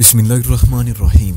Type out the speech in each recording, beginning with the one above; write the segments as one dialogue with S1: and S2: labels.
S1: बिस्मिल्लाहिर्रहमानिर्रहीम।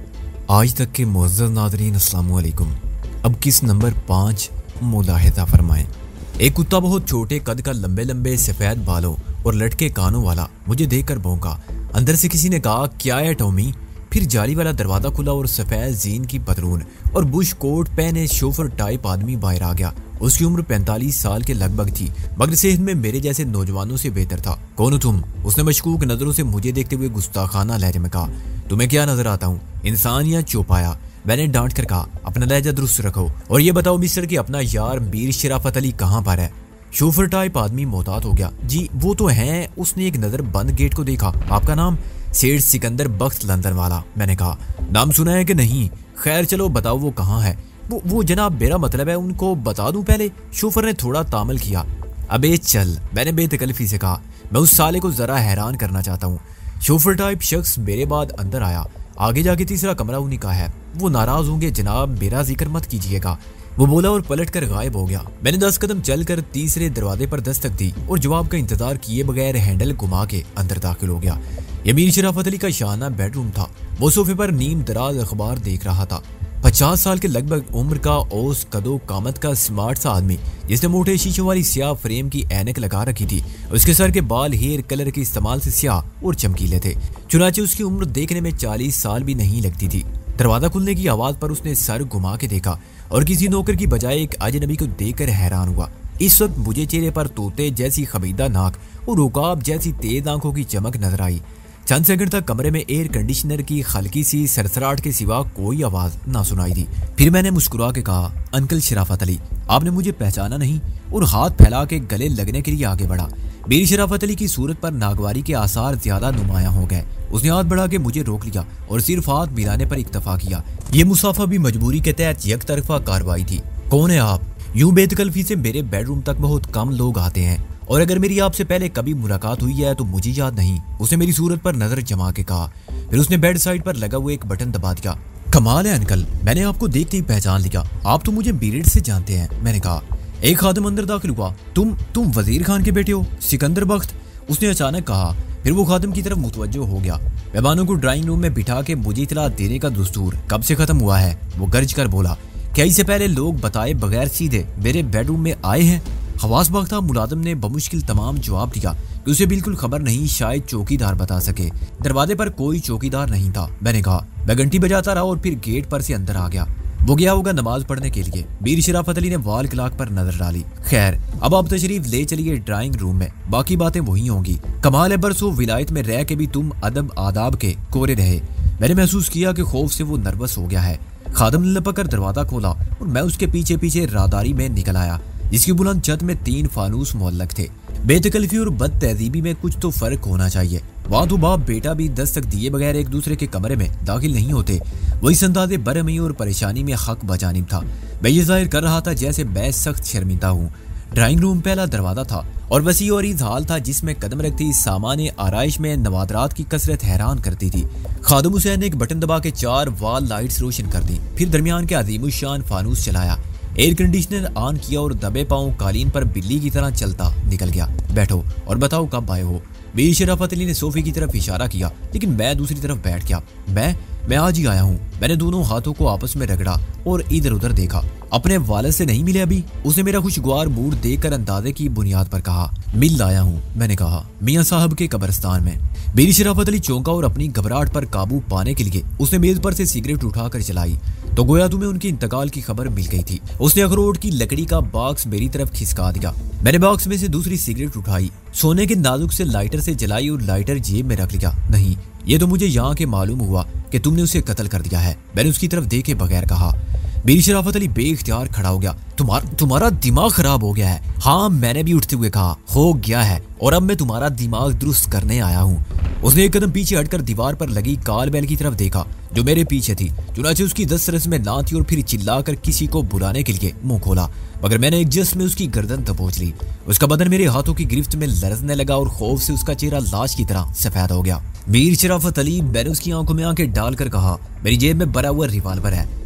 S1: आज तक के मुअज़्ज़ज़ नाज़रीन अस्सलाम वालेकुम। अब किस नंबर 5 मुलाहिज़ा फरमाएं। एक कुत्ता बहुत छोटे कद का, लंबे लंबे सफ़ेद बालों और लटके कानों वाला मुझे देखकर भौंका। अंदर से किसी ने कहा, क्या है टॉमी? फिर जाली वाला दरवाज़ा खुला और सफ़ेद जीन की पतलून और बुश कोट पहने शोफर टाइप आदमी बाहर आ गया। उसकी उम्र 45 साल के लगभग थी, मगर सेहत में मेरे जैसे नौजवानों से बेहतर था। कौन हो तुम? उसने मशकूक नजरों से मुझे देखते हुए गुस्ताखाना लहजे में कहा। तुम्हें क्या नजर आता हूँ, इंसान या चौपाया? मैंने डांट कर कहा, अपना लहजा दुरुस्त रखो और ये बताओ मिस्टर कि अपना यार मीर शराफत अली कहाँ पर है? शोफर टाइप आदमी मोहतात हो गया। जी वो तो हैं। उसने एक नजर बंद गेट को देखा। आपका नाम? सेठ सिकंदर बख्श लंदन वाला। मैंने कहा, नाम सुना है कि नहीं? खैर चलो बताओ वो कहाँ है? वो जनाब, मेरा मतलब है उनको बता दूं पहले। शोफर ने थोड़ा तामल किया। अबे चल, मैंने बेतकल्फी से कहा, मैं उस साले को जरा हैरान करना चाहता हूँ। शोफर टाइप शख्स मेरे बाद अंदर आया। आगे जाके तीसरा कमरा उन्हीं का है। वो नाराज होंगे जनाब, मेरा जिक्र मत कीजिएगा, वो बोला और पलट कर गायब हो गया। मैंने 10 कदम चलकर तीसरे दरवाजे पर दस्तक दी और जवाब का इंतजार किए बगैर हैंडल घुमा के अंदर दाखिल हो गया। यह मीर शराफत अली का शाना बेडरूम था। वो सोफे पर नीम दराज अखबार देख रहा था। 50 साल के लगभग उम्र का औस कदो कामत का स्मार्ट सा आदमी, जिसने मोटे शीशों वाली स्याह फ्रेम की ऐनक लगा रखी थी। उसके सर के बाल हेयर कलर के इस्तेमाल से स्याह और चमकीले थे। चुनाचे उसकी उम्र देखने में 40 साल भी नहीं लगती थी। दरवाजा खुलने की आवाज पर उसने सर घुमा के देखा और किसी नौकर की बजाय एक अजनबी को देखकर हैरान हुआ। इस वक्त मुझे चेहरे पर तोते जैसी खमीदा नाक और उकाब जैसी तेज आंखों की चमक नजर आई। चंद सेकंड तक कमरे में एयर कंडीशनर की हल्की सी सरसराहट के सिवा कोई आवाज ना सुनाई दी। फिर मैंने मुस्कुरा के कहा, अंकल शराफत अली, आपने मुझे पहचाना नहीं? और हाथ फैला के गले लगने के लिए आगे बढ़ा। मीर शराफत अली की सूरत पर नागवारी के आसार ज्यादा नुमायां हो गए। उसने हाथ बढ़ा के मुझे रोक लिया और सिर्फ हाथ मिलाने पर इक्तफा किया। ये मुसाफा भी मजबूरी के तहत एक तरफा कार्रवाई थी। कौन है आप? यूं बेतकल्फी से मेरे बेडरूम तक बहुत कम लोग आते हैं और अगर मेरी आपसे पहले कभी मुलाकात हुई है तो मुझे याद नहीं। उसने मेरी सूरत पर नजर जमा के कहा। फिर उसने बेड साइड पर लगा हुआ एक बटन दबा दिया। कमाल है अंकल, मैंने आपको देखते ही पहचान लिया। आप तो मुझे बीरेड से जानते हैं। मैंने कहा। एक खादिम अंदर दाखिल हुआ। तुम वजीर खान के बेटे हो, सिकंदर बख्श? उसने अचानक कहा। फिर वो खादिम की तरफ मुतवज्जो हो गया। मेहमानों को ड्राइंग रूम में बिठा के मुझे इतला देने का दस्तूर कब से खत्म हुआ है? वो गर्ज कर बोला। क्या इससे पहले लोग बताए बगैर सीधे मेरे बेडरूम में आए हैं? हवास बाख्ता मुलाजिम ने बमुश्किल तमाम जवाब दिया कि उसे बिल्कुल खबर नहीं, शायद चौकीदार बता सके। दरवाजे पर कोई चौकीदार नहीं था। मैंने कहा। मैं घंटी बजाता रहा और फिर गेट पर से अंदर आ गया। वो गया होगा नमाज पढ़ने के लिए। मीर शराफत अली ने वाल क्लाक पर नजर डाली। खैर, अब आप तशरीफ ले चलिए ड्राइंग रूम में, बाकी बातें वही होंगी। कमाल है, बरसों विलायत में रह के भी तुम अदब आदाब के कोरे रहे। मैंने महसूस किया कि खौफ से वो नर्वस हो गया है। खादिम ने लपक कर दरवाजा खोला और मैं उसके पीछे पीछे राहदारी में निकल आया, जिसकी बुलंद छत में 3 फानूस मुअल्लक थे। बेतकल्फी और बद तहजीबी में कुछ तो फर्क होना चाहिए। वहाँ तो बाप बेटा भी दस्तक दिए बगैर एक दूसरे के कमरे में दाखिल नहीं होते। वही संदाजे बरहमी और परेशानी में हक बजानिब था। मैं ये जाहिर कर रहा था जैसे मैं सख्त शर्मिंदा हूँ। ड्राइंग रूम पहला दरवाजा था और वसी और इज़हाल था, जिसमें कदम रखती सामान्य आराइश में नवादरात की कसरत हैरान करती थी। खादिम हुसैन ने एक बटन दबा के 4 वॉल लाइट्स रोशन कर दी। फिर दरमियान के अजीमुशान फानूस चलाया, एयर कंडीशनर ऑन किया और दबे पांव कालीन पर बिल्ली की तरह चलता निकल गया। बैठो और बताओ कब आए हो? मीर शराफत अली ने सोफे की तरफ इशारा किया, लेकिन मैं दूसरी तरफ बैठ गया। मैं आज ही आया हूँ। मैंने दोनों हाथों को आपस में रगड़ा और इधर उधर देखा। अपने वालिद से नहीं मिले अभी? उसने मेरा खुशगवार मूड देखकर अंदाजे की बुनियाद पर कहा। मिल आया हूँ, मैंने कहा, मियाँ साहब के कब्रिस्तान में। मीर शराफत अली चौंका और अपनी घबराहट पर काबू पाने के लिए उसने मेज पर से सिगरेट उठाकर जलाई तो गोया तुम्हें उनके इंतकाल की खबर मिल गई थी। उसने अखरोट की लकड़ी का बॉक्स मेरी तरफ खिसका दिया। मैंने बॉक्स में से दूसरी सिगरेट उठाई, सोने के नाजुक से लाइटर से जलाई और लाइटर जेब में रख लिया। नहीं, ये तो मुझे यहाँ के मालूम हुआ कि तुमने उसे कत्ल कर दिया है। मैंने उसकी तरफ देखे बगैर कहा। मीर शराफत अली बेइख्तियार खड़ा हो गया। तुम्हारा दिमाग खराब हो गया है? हाँ, मैंने भी उठते हुए कहा, हो गया है, और अब मैं तुम्हारा दिमाग दुरुस्त करने आया हूँ। उसने एक कदम पीछे हटकर दीवार पर लगी काल बैल की तरफ देखा जो मेरे पीछे थी। चुनाचे उसकी 10 रस में ना थी और फिर चिल्लाकर किसी को बुलाने के लिए मुंह खोला, मगर मैंने एक जस्ट में उसकी गर्दन दबोच ली। उसका बदन मेरे हाथों की गिरफ्त में लरजने लगा और खौफ से उसका चेहरा लाश की तरह सफेद हो गया। मीर शराफत अली, मैंने उसकी आंखों में आंखें डालकर कहा, मेरी जेब में भरा हुआ रिवाल्वर है।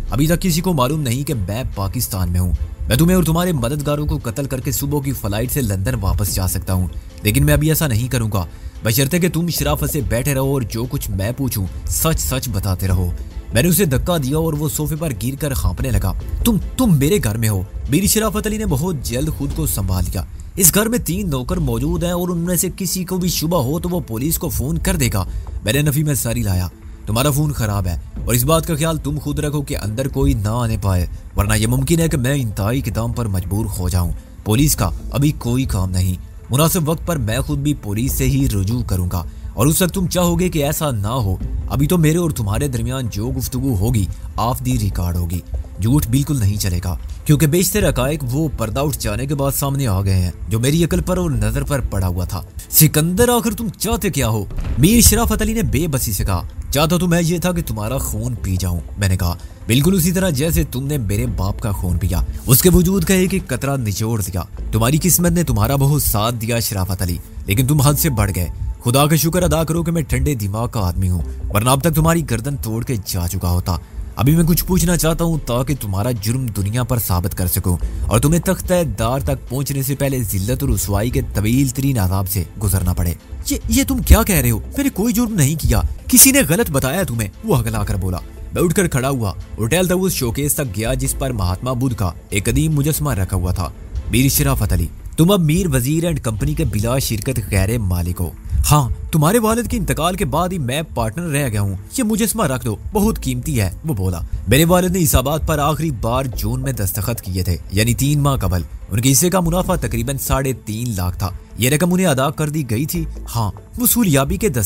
S1: अभी तक किसी को मालूम नहीं कि मैं पाकिस्तान में हूँ। मैं तुम्हें और तुम्हारे मददगारों को कत्ल करके सुबह की फ्लाइट से लंदन वापस जा सकता हूँ, लेकिन मैं अभी ऐसा नहीं करूंगा, बशर्ते कि तुम शराफत से बैठे रहो और जो कुछ मैं पूछूं सच सच बताते रहो। मैंने उसे धक्का दिया और वो सोफे पर गिरकर कांपने लगा। तुम मेरे घर में हो। मीर शराफत अली ने बहुत जल्द खुद को संभाल लिया। इस घर में 3 नौकर मौजूद हैं और उनमें से किसी को भी शुबा हो तो वो पुलिस को फोन कर देगा। मैंने नफी में सारी लाया। तुम्हारा फोन खराब है और इस बात का ख्याल तुम खुद रखो कि अंदर कोई ना आने पाए, वरना यह मुमकिन है कि मैं इंतहाई इक़दाम पर मजबूर हो जाऊं। पुलिस का अभी कोई काम नहीं। मुनासिब वक्त पर मैं खुद भी पुलिस से ही रुजू करूंगा और उस वक्त तुम चाहोगे कि ऐसा ना हो। अभी तो मेरे और तुम्हारे दरमियान जो गुफ्तगू होगी ऑफ दी रिकॉर्ड होगी। झूठ बिल्कुल नहीं चलेगा, क्योंकि बेशतर हकायक वो पर्दा उठ जाने के बाद सामने आ गए हैं जो मेरी अकल पर और नजर पर पड़ा हुआ था। सिकंदर, आखिर तुम चाहते क्या हो? मीर शराफत अली ने बेबसी से कहा। चाहता तो मैं ये था कि तुम्हारा खून पी जाऊं। मैंने कहा, बिल्कुल उसी तरह जैसे तुमने मेरे बाप का खून पिया, उसके वजूद का एक एक कतरा निचोड़ दिया। तुम्हारी किस्मत ने तुम्हारा बहुत साथ दिया शराफत अली, लेकिन तुम हद से बढ़ गए। खुदा का शुक्र अदा करो कि मैं ठंडे दिमाग का आदमी हूँ, वरना अब तक तुम्हारी गर्दन तोड़ के जा चुका होता। अभी मैं कुछ पूछना चाहता हूँ ताकि तुम्हारा जुर्म दुनिया पर साबित कर सकूं और तुम्हें तख्त-ए-दार तक पहुंचने से पहले जिल्लत और रुसवाई के तवील तरीन आज़ाब से गुजरना पड़े। ये तुम क्या कह रहे हो? मैंने कोई जुर्म नहीं किया, किसी ने गलत बताया तुम्हें। वो हगला कर बोला। मैं उठकर खड़ा हुआ और टहलता हुआ उस शोकेस तक गया जिस पर महात्मा बुद्ध का एक कदीम मुजस्मा रखा हुआ था। मीर शराफत अली, तुम अब मीर वजीर एंड कंपनी के बिला शिरकत गैर मालिक हो। हाँ, तुम्हारे वालिद के इंतकाल के बाद ही मैं पार्टनर रह गया हूँ। ये मुजस्मा रख दो, बहुत कीमती है। वो बोला। मेरे वालिद ने हिसाबात पर आखिरी बार जून में दस्तखत किए थे, यानी 3 माह कबल। उनके हिस्से का मुनाफा तकरीबन 3.5 लाख था। ये रकम उन्हें अदा कर दी गई थी। हाँ, वसूलियाबी के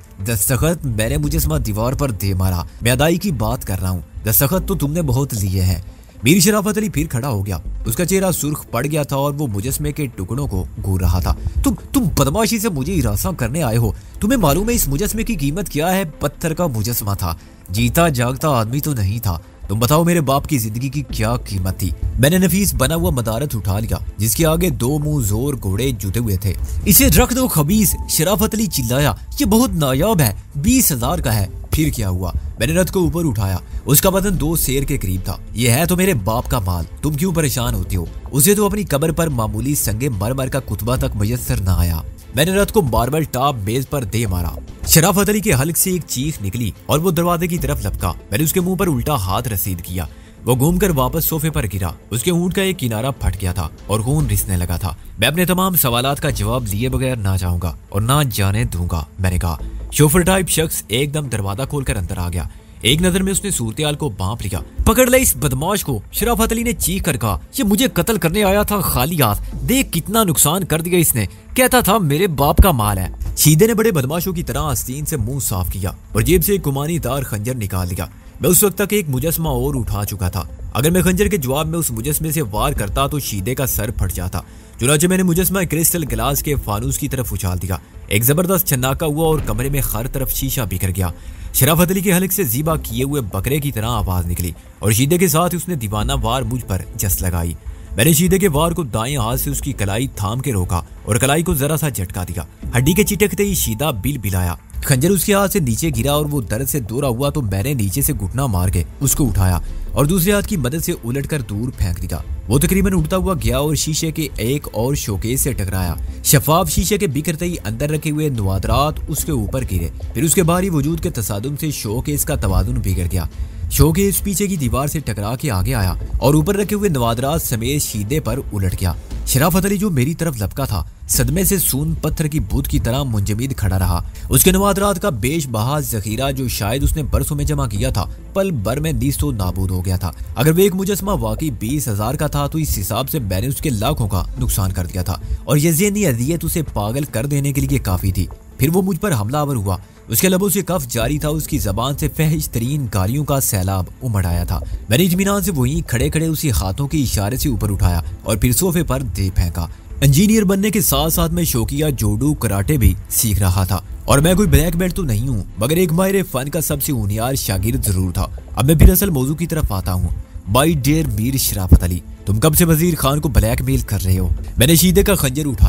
S1: दस्तखत मैंने मुजस्मा दीवार पर दे मारा। मैं अदाई की बात कर रहा हूँ, दस्तखत तो तुमने बहुत लिए हैं। मीर शराफत अली फिर खड़ा हो गया। उसका चेहरा सुर्ख पड़ गया था और वो मुजस्मे के टुकड़ों को घूर रहा था। तुम बदमाशी से मुझे हिरासा करने आए हो। तुम्हें मालूम है इस मुजस्मे की कीमत क्या है? पत्थर का मुजस्मा था, जीता जागता आदमी तो नहीं था। तुम बताओ मेरे बाप की जिंदगी की क्या कीमत थी? मैंने नफीस बना हुआ मदारत उठा लिया जिसके आगे 2 मुंह जोर घोड़े जुटे हुए थे। इसे रख दो खबीस, शराफत अली चिल्लाया। ये बहुत नायाब है, 20,000 का है। फिर क्या हुआ? मैंने रथ को ऊपर उठाया। उसका वजन 2 सेर के करीब था। यह है तो मेरे बाप का माल, तुम क्यों परेशान होती हो? उसे तो अपनी कब्र पर मामूली संगे मरमर का कुतबा तक मुयस्सर न आया। मैंने रथ को मार्बल टॉप मेज पर दे मारा। शराफत अली के हल्क से एक चीख निकली और वो दरवाजे की तरफ लपका। मैंने उसके मुंह पर उल्टा हाथ रसीद किया। वो घूमकर वापस सोफे पर गिरा। उसके ऊंट का एक किनारा फट गया था और खून रिसने लगा था। मैं अपने तमाम सवालात का जवाब लिए बगैर ना जाऊंगा और ना जाने दूंगा, मैंने कहा। शोफर टाइप शख्स एकदम दरवाजा खोलकर अंदर आ गया। एक नजर में उसने सूरत-ए-हाल को भांप लिया। पकड़ ले इस बदमाश को, शराफत अली ने चीख कर कहा। ये मुझे कत्ल करने आया था खाली हाथ। देख कितना नुकसान कर दिया इसने। कहता था मेरे बाप का माल है। शीदे ने बड़े बदमाशों की तरह आस्तीन से मुंह साफ किया और जेब से एक गुमानीदार खंजर निकाल लिया। मैं उस वक्त तक एक मुजस्मा और उठा चुका था। अगर मैं खंजर के जवाब में उस मुजस्मे से वार करता तो शीदे का सर फट जाता। चुनांचे मैंने मुजस्मा क्रिस्टल गिलास के फानूस की तरफ उछाल दिया। एक जबरदस्त छन्नाका हुआ और कमरे में हर तरफ शीशा बिखर गया। शराफत अली के हलक से ज़ीबा किए हुए बकरे की तरह आवाज निकली और शीदे के साथ उसने दीवाना वार मुझ पर जस लगाई। मैंने शीदे के वार को दाएं हाथ से उसकी कलाई थाम के रोका और कलाई को जरा सा झटका दिया। हड्डी के चिटकते ही शीदा बिल बिलाया। खंजर उसके हाथ से नीचे गिरा और वो दर्द से दूर हुआ तो मैंने नीचे से घुटना मार के उसको उठाया और दूसरे हाथ की मदद से उलटकर दूर फेंक दिया। वो तकरीबन उड़ता हुआ गया और शीशे के एक और शोकेस से टकराया। शफाफ शीशे के बिखरते ही अंदर रखे हुए नवादरात उसके ऊपर गिरे। फिर उसके बाहरी वजूद के तसादुम से शोकेस का तवाजुन बिगड़ गया। शोकेस पीछे की दीवार से टकरा के आगे आया और ऊपर रखे हुए नवादरात समेत शीदे पर उलट गया। शराफत अली जो मेरी तरफ लपका था सदमे से सून पत्थर की बूथ की तरह मुंजमिद खड़ा रहा। उसके नवादरात का बेशबहा जखीरा जो शायद उसने बरसों में जमा किया था पल भर में नीस्तो नाबूद हो गया था। अगर वो एक मुजस्मा वाकई 20,000 का था तो इस हिसाब से मैंने उसके लाखों का नुकसान कर दिया था और ये ज़हनी अज़ियत उसे पागल कर देने के लिए काफी थी। फिर वो मुझ पर हमलावर हुआ। उसके लबों से कफ जारी था। उसकी जबान से फहश तरीन गालियों का सैलाब उमड़ आया था। मैंने इत्मीनान से वहीं खड़े खड़े उसी हाथों के इशारे से ऊपर उठाया और फिर सोफे पर दे फेंका। इंजीनियर बनने के साथ साथ मैं शौकिया जोडू कराटे भी सीख रहा था और मैं कोई ब्लैक बेल्ट तो नहीं हूँ मगर एक माहिर फन का सबसे ऊनियार शागिर्द जरूर था। अब मैं फिर असल मौजू की तरफ आता हूँ। माय डियर मीर शराफत अली, तुम कब से वजीर खान को ब्लैकमेल कर रहे हो? मैंने शीदे का खंजर उठाया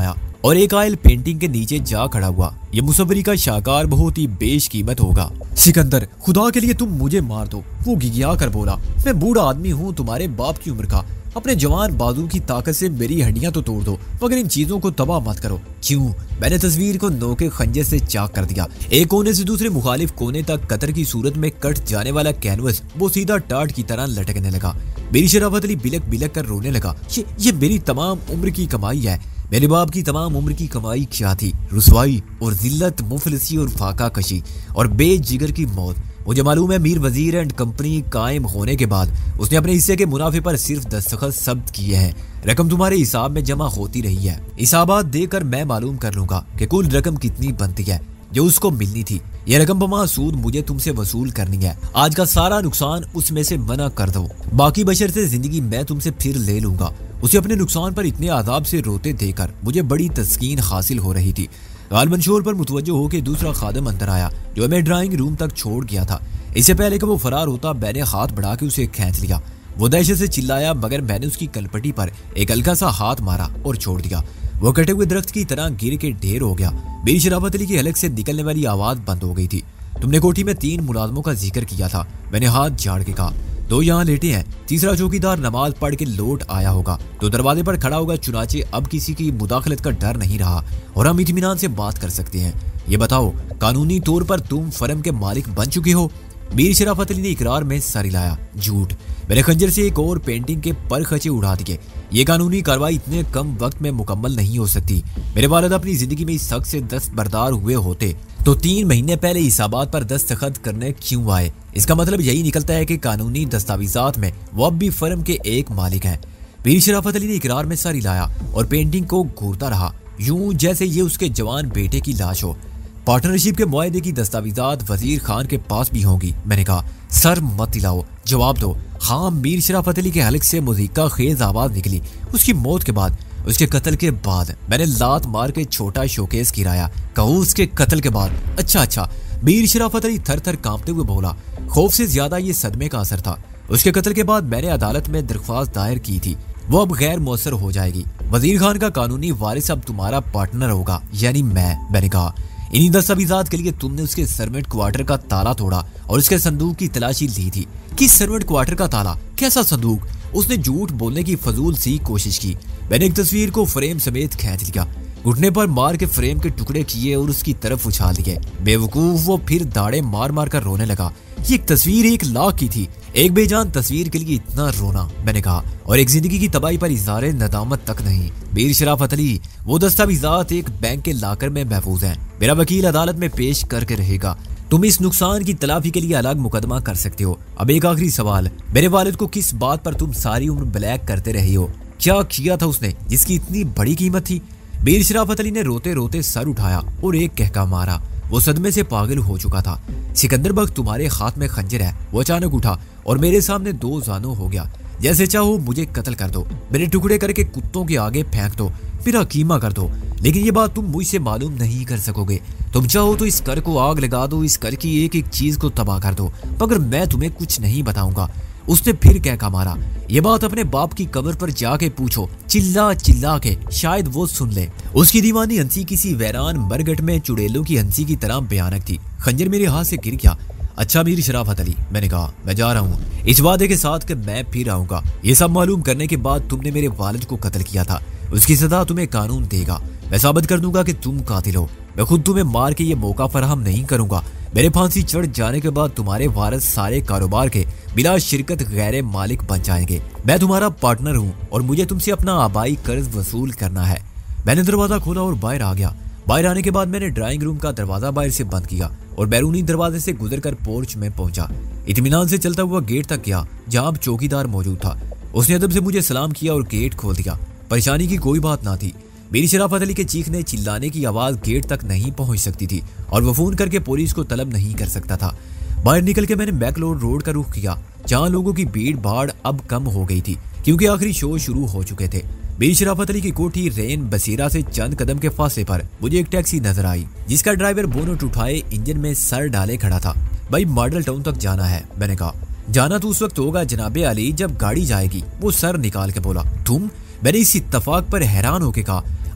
S1: और एक आयल पेंटिंग के नीचे जा खड़ा हुआ। ये मुसव्वरी का शाहकार बहुत ही बेशकीमत होगा। सिकंदर, खुदा के लिए तुम मुझे मार दो, वो गिगिया कर बोला। मैं बूढ़ा आदमी हूँ, तुम्हारे बाप की उम्र का। अपने जवान बाजू की ताकत से मेरी हड्डियां तो तोड़ दो, मगर इन चीजों को तबाह मत करो। क्यों? मैंने तस्वीर को नोके खंजर से चाक कर दिया। एक कोने से दूसरे मुखालिफ कोने तक कतर की सूरत में कट जाने वाला कैनवस वो सीधा टाट की तरह लटकने लगा। मेरी शराफत अली बिलक बिलक कर रोने लगा। ये मेरी तमाम उम्र की कमाई है। मेरे बाप की तमाम उम्र की कमाई क्या थी? रुसवाई और जिल्लत, मुफलिसी और फाका कशी और बेजिगर की मौत। मुझे मालूम है मीर वजीर एंड कंपनी कायम होने के बाद उसने अपने हिस्से के मुनाफे पर सिर्फ दस्तखत शब्द किए हैं। रकम तुम्हारे हिसाब में जमा होती रही है। हिसाबात देकर मैं मालूम कर लूंगा कि कुल रकम कितनी बनती है जो उसको मिलनी थी। यह रकम बमासूद मुझे तुमसे वसूल करनी है। आज का सारा नुकसान उसमें से मना कर दो, बाकी बशर से जिंदगी मैं तुमसे फिर ले लूंगा। उसे अपने नुकसान पर इतने आदाब से रोते देकर मुझे बड़ी तस्कीन हासिल हो रही थी। गालमन शोर पर मुतवज्जो होकर दूसरा खादम अंदर आया जो हमें ड्राइंग रूम तक छोड़ गया था। इससे पहले कि वो फरार होता मैंने हाथ बढ़ा के उसे खींच लिया। वो दहशत से चिल्लाया, मगर मैंने उसकी कलपटी पर एक हल्का सा हाथ मारा और छोड़ दिया। वो कटे हुए दरख्त की तरह गिर के ढेर हो गया। मेरी शराफत अली की हलक से निकलने वाली आवाज बंद हो गई थी। तुमने कोठी में 3 मुलाजमों का जिक्र किया था। मैंने हाथ झाड़ के कहा, 2 यहाँ लेटे हैं, तीसरा चौकीदार नमाज पढ़ के लौट आया होगा तो दरवाजे पर खड़ा होगा। चुनाचे अब किसी की मुदाखलत का डर नहीं रहा और हम इत्मीनान से बात कर सकते हैं। ये बताओ, कानूनी तौर पर तुम फर्म के मालिक बन चुके हो? मीर शराफत अली ने इकरार में सर हिलाया। झूठ। मेरे खंजर से एक और पेंटिंग के पर खचे उड़ा दिए। ये कानूनी कार्रवाई इतने कम वक्त में मुकम्मल नहीं हो सकती। मेरे वालिद अपनी जिंदगी में इस हक से दस्तबरदार हुए होते तो 3 महीने पहले हिसाबात पर दस्तखत करने क्यों आए? इसका मतलब यही निकलता है कि कानूनी दस्तावेजात में वो अब भी फर्म के एक मालिक हैं। मीर शराफत अली ने इकरार में सर हिलाया और पेंटिंग को घूरता रहा, यूं जैसे ये उसके जवान बेटे की लाश हो। पार्टनरशिप के मुआहदे की दस्तावेजात वजीर खान के पास भी होंगी। मैंने कहा, सर मत हिलाओ, जवाब दो। हाँ। मीर शराफत अली के हलक से मुज़ीका खेज आवाज निकली। उसकी मौत के बाद, उसके कत्ल के बाद मैंने लात मार के छोटा शोकेस गिराया। कहूँ उसके कत्ल के बाद? अच्छा। मीर शराफत अली थर थर कांपते हुए बोला। खौफ से ज्यादा ये सदमे का असर था। उसके कत्ल के बाद मैंने अदालत में दरख्वास्त दायर की थी, वो अब गैर मौसर हो जाएगी। वजीर खान का कानूनी वारिस अब तुम्हारा पार्टनर होगा, यानी मैंने कहा, इन्हीं दस्तावेजात के लिए तुमने उसके सर्वेंट क्वार्टर का ताला तोड़ा और उसके संदूक की तलाशी ली थी। किस सर्वेंट क्वार्टर का ताला? कैसा संदूक? उसने झूठ बोलने की फजूल सी कोशिश की। मैंने एक तस्वीर को फ्रेम समेत खींच लिया, घुटने पर मार के फ्रेम के टुकड़े किए और उसकी तरफ उछाल दिए। बेवकूफ, वो फिर दाढ़े मार मार कर रोने लगा। ये एक तस्वीर 1 लाख की थी। एक बेजान तस्वीर के लिए इतना रोना? मैंने कहा, और एक जिंदगी की तबाही पर इज़हार नदामत तक नहीं। मीर शराफत अली, वो दस्तावेजात एक बैंक के लाकर में महफूज हैं। मेरा वकील अदालत में पेश करके रहेगा। तुम इस नुकसान की तलाफी के लिए अलग मुकदमा कर सकते हो। अब एक आखिरी सवाल, मेरे वालिद को किस बात पर तुम सारी उम्र ब्लैक करते रहे हो? क्या किया था उसने जिसकी इतनी बड़ी कीमत थी? मीर शराफत अली ने रोते रोते सर उठाया और एक कहका मारा। वो सदमे से पागल हो चुका था। सिकंदर बख्त, तुम्हारे हाथ में खंजर है। वो अचानक उठा और मेरे सामने 2 जानों हो गया। जैसे चाहो मुझे कत्ल कर दो, मेरे टुकड़े करके कुत्तों के आगे फेंक दो, मेरा कीमा कर दो, लेकिन ये बात तुम मुझसे मालूम नहीं कर सकोगे। तुम चाहो तो इस घर को आग लगा दो, इस घर की एक एक चीज को तबाह कर दो, मगर मैं तुम्हें कुछ नहीं बताऊंगा। उसने फिर कहका मारा, ये बात अपने बाप की कब्र पर जाके पूछो, चिल्ला चिल्ला के, शायद वो सुन ले। उसकी दीवानी हंसी किसी वैरान मरगट में चुड़ैलों की हंसी की तरह भयानक थी। खंजर मेरे हाथ से गिर गया। अच्छा मीर शराफत अली, मैंने कहा, मैं जा रहा हूँ इस वादे के साथ कि मैं फिर आऊंगा। ये सब मालूम करने के बाद तुमने मेरे वालिद को कत्ल किया था, उसकी सजा तुम्हें कानून देगा। मैं साबित कर दूंगा कि तुम कातिल हो। मैं खुद तुम्हें मार के ये मौका फराहम नहीं करूंगा। मेरे फांसी चढ़ जाने के बाद तुम्हारे वारिस सारे कारोबार के बिला शिरकत गैर मालिक बन जाएंगे। मैं तुम्हारा पार्टनर हूँ और मुझे तुमसे अपना आबाई कर्ज वसूल करना है। मैंने दरवाजा खोला और बाहर आ गया। बाहर आने के बाद मैंने ड्राइंग रूम का दरवाजा बाहर से बंद किया और बैरूनी दरवाजे से गुजरकर पोर्च में पहुंचा। इत्मीनान से चलता हुआ गेट तक गया जहां अब चौकीदार मौजूद था। उसने अदब से मुझे सलाम किया और गेट खोल दिया। परेशानी की कोई बात ना थी। मेरी शराफत अली के चीखने चिल्लाने की आवाज गेट तक नहीं पहुंच सकती थी और वो फोन करके पुलिस को तलब नहीं कर सकता था। बाहर निकल के मैंने मैकलोड रोड का रुख किया जहां लोगों की भीड़ भाड़ अब कम हो गई थी क्योंकि आखिरी शो शुरू हो चुके थे। मेरी शराफत अली की कोठी रेन बसीरा से चंद कदम के फासले पर मुझे एक टैक्सी नजर आई जिसका ड्राइवर बोनट उठाए इंजन में सर डाले खड़ा था। भाई मॉडल टाउन तक जाना है, मैंने कहा। जाना तो उस वक्त होगा जनाबे अली जब गाड़ी जाएगी, वो सर निकाल के बोला। तुम? मैंने इस इत्तफाक पर हैरान होके कहा,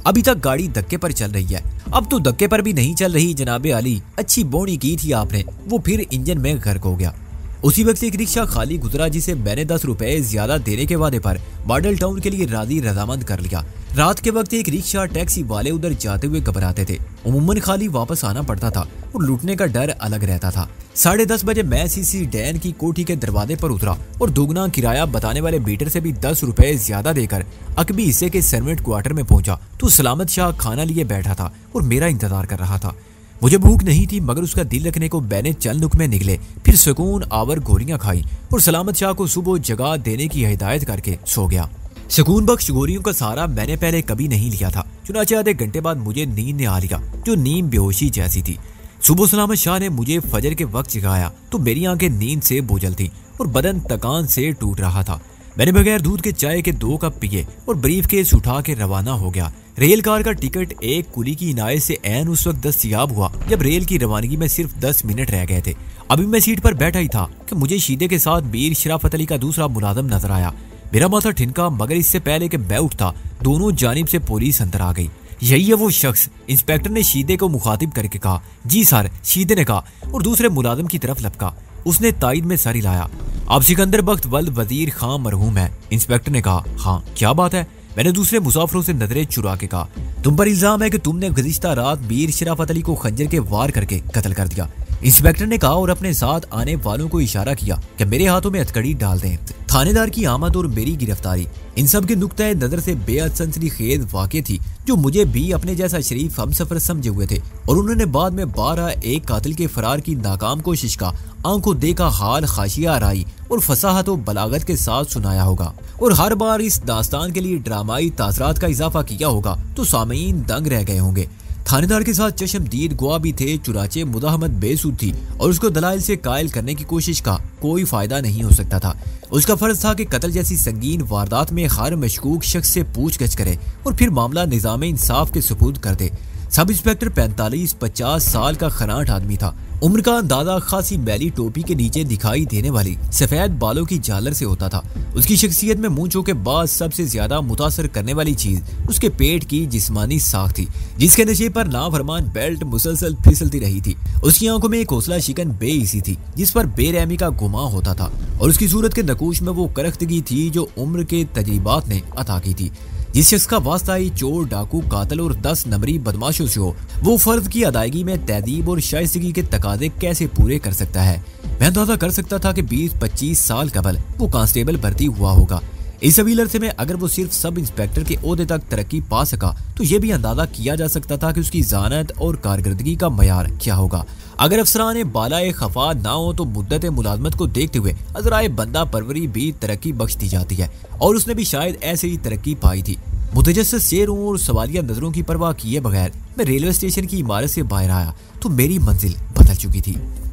S1: अभी तक गाड़ी धक्के पर चल रही है। अब तो धक्के पर भी नहीं चल रही जनाबे आली, अच्छी बोनी की थी आपने, वो फिर इंजन में गर्क हो गया। उसी वक्त एक रिक्शा खाली गुजरा जिसे मैंने 10 रुपए ज्यादा देने के वादे पर मॉडल टाउन के लिए राजी रजामंद कर लिया। रात के वक्त एक रिक्शा टैक्सी वाले उधर जाते हुए घबराते थे। उम्मन खाली वापस आना पड़ता था और लूटने का डर अलग रहता था। 10:30 बजे मैं सीसी डैन की कोठी के दरवाजे पर उतरा और दोगुना किराया बताने वाले मीटर से भी 10 रुपए ज्यादा देकर अकबी हिस्से के सर्वेंट क्वार्टर में पहुंचा तो सलामत शाह खाना लिए बैठा था और मेरा इंतजार कर रहा था। मुझे भूख नहीं थी मगर उसका दिल रखने को मैंने चल नुक में निकले, फिर सुकून आवर गोरियां खाई और सलामत शाह को सुबह जगह देने की हिदायत करके सो गया। सुकून बख्श गोरियों का सहारा मैंने पहले कभी नहीं लिया था। चुनाचे आधे घंटे बाद मुझे नींद ने आ लिया, जो नींद बेहोशी जैसी थी। सुबह सलामत शाह ने मुझे फजर के वक्त जगाया तो मेरी आंखें नींद से बोझल थी और बदन थकान से टूट रहा था। मैंने बगैर दूध के चाय के 2 कप पिए और ब्रीफकेस उठा के रवाना हो गया। रेल कार का टिकट एक कुली की इनायत से ऐन उस वक्त दस्तयाब हुआ जब रेल की रवानगी में सिर्फ 10 मिनट रह गए थे। अभी मैं सीट पर बैठा ही था कि मुझे शीदे के साथ मीर शराफत अली का दूसरा मुलाजिम नजर आया। मेरा माथा ठिनका मगर इससे पहले कि मैं उठता दोनों जानिब से पुलिस अंदर आ गई। यही है वो शख्स, इंस्पेक्टर ने शीदे को मुखातिब करके कहा। जी सर, शीदे ने कहा और दूसरे मुलाजिम की तरफ लपका। उसने ताइद में सर हिलाया। अब सिकंदर बख्त वल्द वजीर खां मरहूम है। इंस्पेक्टर ने कहा। हाँ, क्या बात है? मैंने दूसरे मुसाफिरों से नजरें चुरा के कहा। तुम पर इल्जाम है कि तुमने गुज़िश्ता रात मीर शराफत अली को खंजर के वार करके कत्ल कर दिया। इंस्पेक्टर ने कहा और अपने साथ आने वालों को इशारा किया कि मेरे हाथों में हथकड़ी डाल दें। थानेदार की आमद और मेरी गिरफ्तारी इन सब के नुक्ते नजर से बेहद सनसनीखेज वाक़या थी, जो मुझे भी अपने जैसा शरीफ हमसफर समझे हुए थे। और उन्होंने बाद में 12 एक कातिल के फरार की नाकाम कोशिश का आंखों देखा हाल खाशिया आराई और फसाहत और बलागत के साथ सुनाया होगा और हर बार इस दास्तान के लिए ड्रामाई तासरात का इजाफा किया होगा तो सामीन दंग रह गए होंगे। थानेदार के साथ चश्मदीद गवाह भी थे, चुनाचे मुदाहमत बेसुध थी और उसको दलाइल से कायल करने की कोशिश का कोई फायदा नहीं हो सकता था। उसका फर्ज था कि कत्ल जैसी संगीन वारदात में हर मशकूक शख्स से पूछगछ करे और फिर मामला निजाम इंसाफ के सुपुर्द कर दे। सब इंस्पेक्टर 45-50 साल का खनाट आदमी था। उम्र का अंदाजा खासी मैली टोपी के नीचे दिखाई देने वाली सफेद बालों की झालर से होता था। उसकी शख्सियत में मूंछों के बाद सबसे ज्यादा मुतासर करने वाली चीज उसके पेट की जिस्मानी साख थी, जिसके नशे पर नाफरमान बेल्ट मुसलसल फिसलती रही थी। उसकी आंखों में एक हौसला शिकन बेइसी थी जिस पर बेरहमी का गुमा होता था और उसकी सूरत के नकूश में वो करख्तगी थी जो उम्र के तजर्बात ने अता की थी। जिस शख्स का वास्ता ही चोर, डाकू, कातल और 10 नंबरी बदमाशों से हो, वो फर्ज की अदायगी में तहदीब और शाइस्तगी के तकाजे कैसे पूरे कर सकता है। मैं अंदाजा कर सकता था कि 20-25 साल कबल वो कांस्टेबल भर्ती हुआ होगा। इस अवील अरसे में अगर वो सिर्फ सब इंस्पेक्टर के ओहदे तक तरक्की पा सका तो ये भी अंदाजा किया जा सकता था कि उसकी जानत और कारकर्दगी का मयार क्या होगा। अगर अफसरान बालाए खफा ना हो तो मुद्दत मुलाजमत को देखते हुए अजराए बंदा परवरी भी तरक्की बख्श दी जाती है और उसने भी शायद ऐसे ही तरक्की पाई थी। मुतजस्सिस चेहरों और सवालिया नजरों की परवाह किए बगैर मैं रेलवे स्टेशन की इमारत से बाहर आया तो मेरी मंजिल बदल चुकी थी।